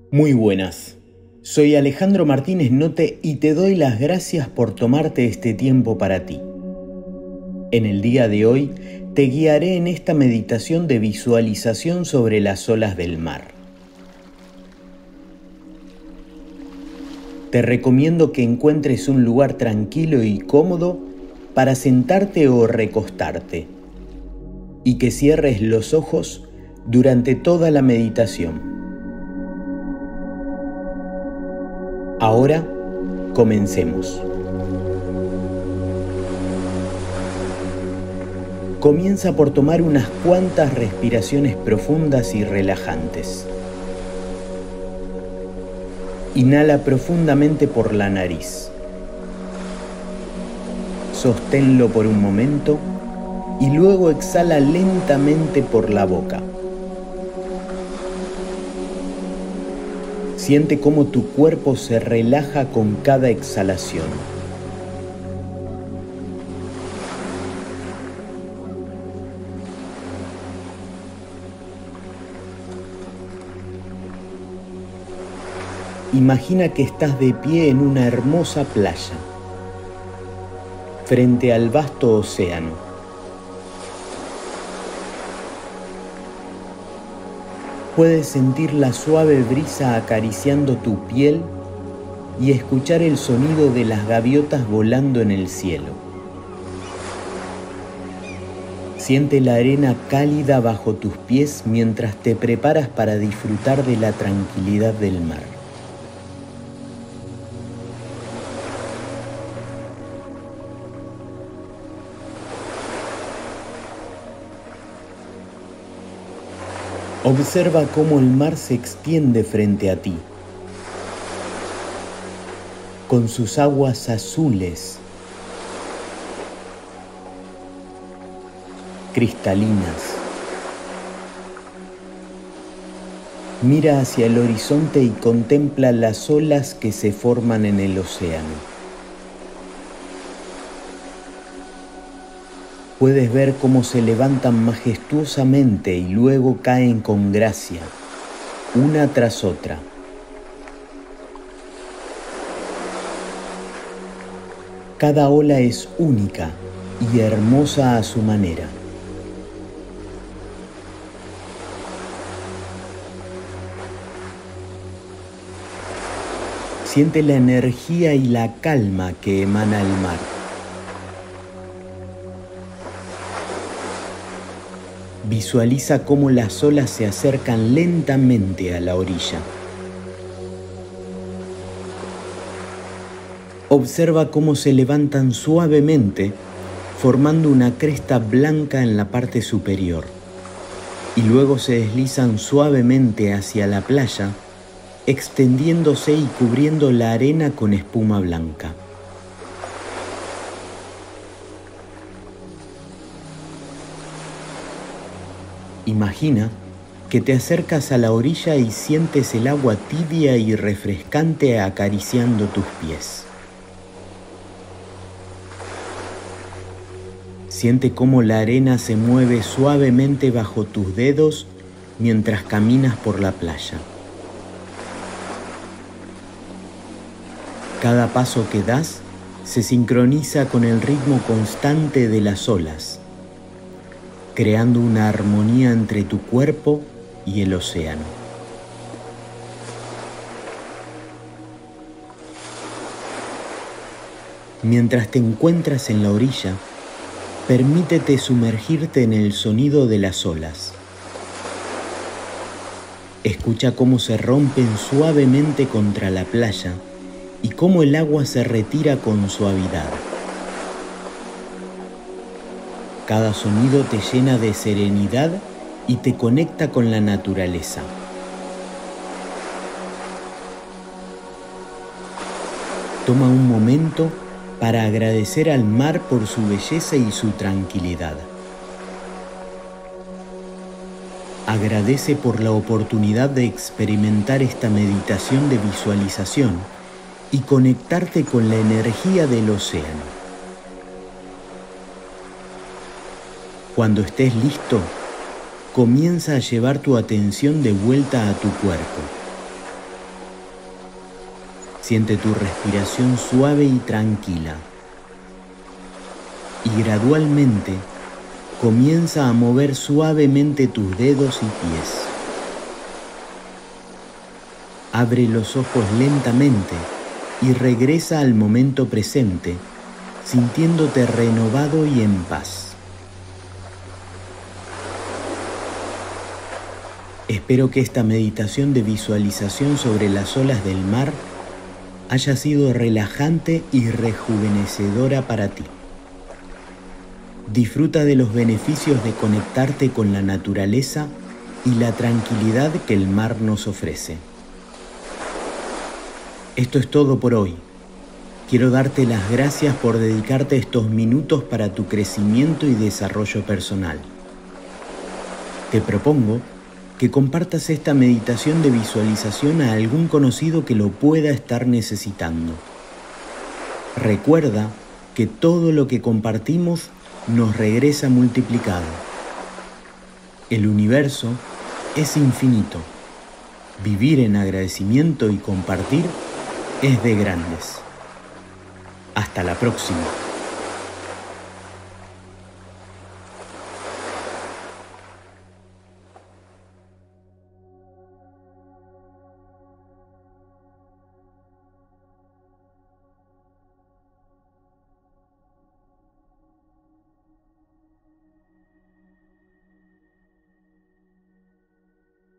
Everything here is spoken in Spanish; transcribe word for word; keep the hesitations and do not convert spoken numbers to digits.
Muy buenas, soy Alejandro Martínez Note y te doy las gracias por tomarte este tiempo para ti. En el día de hoy te guiaré en esta meditación de visualización sobre las olas del mar. Te recomiendo que encuentres un lugar tranquilo y cómodo para sentarte o recostarte y que cierres los ojos durante toda la meditación. Ahora, comencemos. Comienza por tomar unas cuantas respiraciones profundas y relajantes. Inhala profundamente por la nariz. Sosténlo por un momento y luego exhala lentamente por la boca. Siente cómo tu cuerpo se relaja con cada exhalación. Imagina que estás de pie en una hermosa playa, frente al vasto océano. Puedes sentir la suave brisa acariciando tu piel y escuchar el sonido de las gaviotas volando en el cielo. Siente la arena cálida bajo tus pies mientras te preparas para disfrutar de la tranquilidad del mar. Observa cómo el mar se extiende frente a ti, con sus aguas azules, cristalinas. Mira hacia el horizonte y contempla las olas que se forman en el océano. Puedes ver cómo se levantan majestuosamente y luego caen con gracia, una tras otra. Cada ola es única y hermosa a su manera. Siente la energía y la calma que emana el mar. Visualiza cómo las olas se acercan lentamente a la orilla. Observa cómo se levantan suavemente, formando una cresta blanca en la parte superior, y luego se deslizan suavemente hacia la playa, extendiéndose y cubriendo la arena con espuma blanca. Imagina que te acercas a la orilla y sientes el agua tibia y refrescante acariciando tus pies. Siente cómo la arena se mueve suavemente bajo tus dedos mientras caminas por la playa. Cada paso que das se sincroniza con el ritmo constante de las olas, creando una armonía entre tu cuerpo y el océano. Mientras te encuentras en la orilla, permítete sumergirte en el sonido de las olas. Escucha cómo se rompen suavemente contra la playa y cómo el agua se retira con suavidad. Cada sonido te llena de serenidad y te conecta con la naturaleza. Toma un momento para agradecer al mar por su belleza y su tranquilidad. Agradece por la oportunidad de experimentar esta meditación de visualización y conectarte con la energía del océano. Cuando estés listo, comienza a llevar tu atención de vuelta a tu cuerpo. Siente tu respiración suave y tranquila. Y gradualmente comienza a mover suavemente tus dedos y pies. Abre los ojos lentamente y regresa al momento presente, sintiéndote renovado y en paz. Espero que esta meditación de visualización sobre las olas del mar haya sido relajante y rejuvenecedora para ti. Disfruta de los beneficios de conectarte con la naturaleza y la tranquilidad que el mar nos ofrece. Esto es todo por hoy. Quiero darte las gracias por dedicarte estos minutos para tu crecimiento y desarrollo personal. Te propongo que compartas esta meditación de visualización a algún conocido que lo pueda estar necesitando. Recuerda que todo lo que compartimos nos regresa multiplicado. El universo es infinito. Vivir en agradecimiento y compartir es de grandes. Hasta la próxima.